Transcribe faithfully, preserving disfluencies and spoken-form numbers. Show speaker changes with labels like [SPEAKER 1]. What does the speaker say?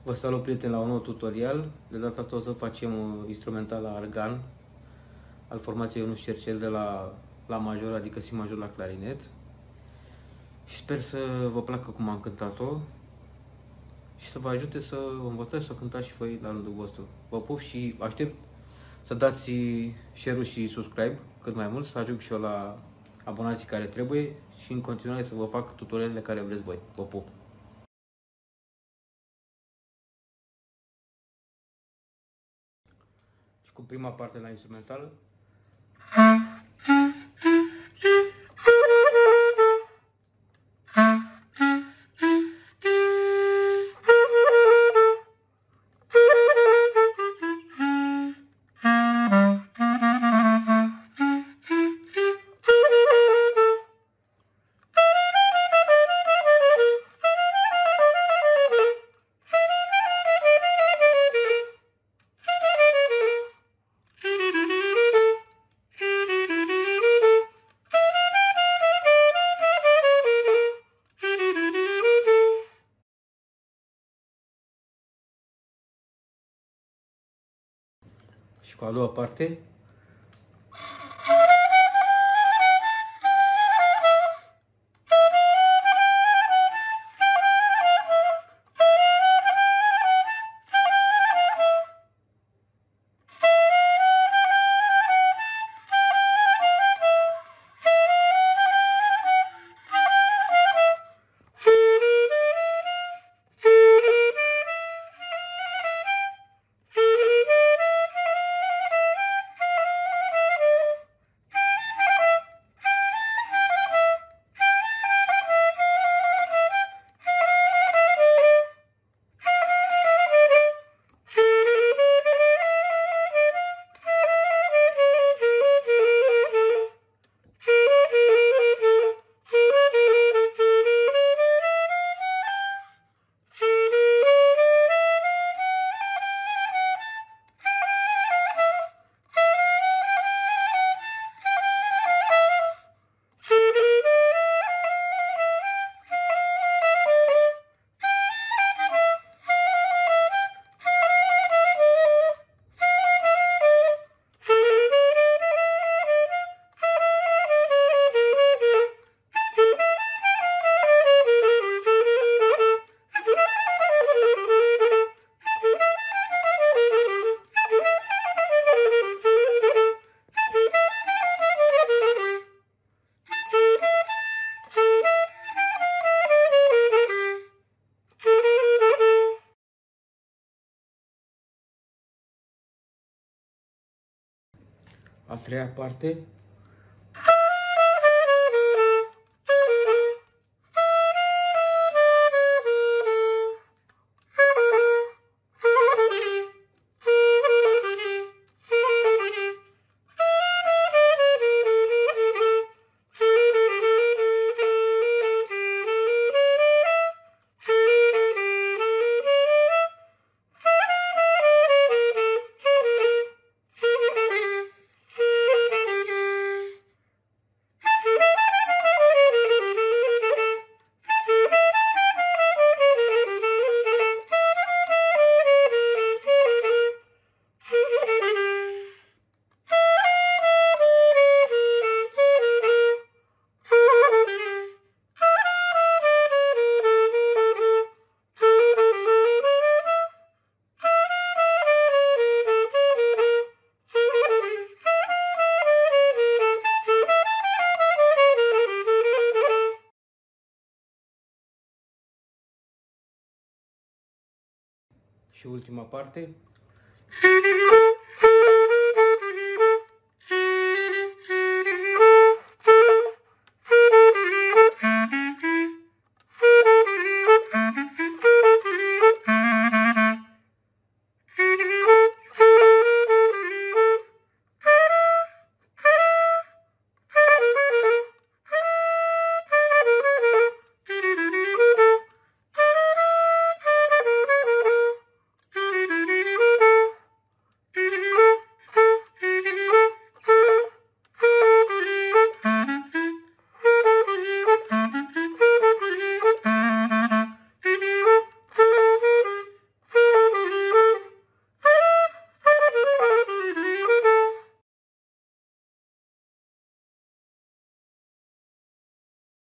[SPEAKER 1] Vă salut, prieteni, la un nou tutorial. De data asta o să facem un instrumental la organ al formației Ionuț Cercel de la la major, adică si major la clarinet. Și sper să vă placă cum am cântat-o și să vă ajute să învățați să cântați și voi la rândul vostru. Vă pup și aștept să dați share-ul și subscribe cât mai mult, să ajung și eu la abonații care trebuie și în continuare să vă fac tutorialele care vreți voi. Vă pup! Și cu prima parte la instrumental. Și cu a doua parte. A treia parte. Și ultima parte.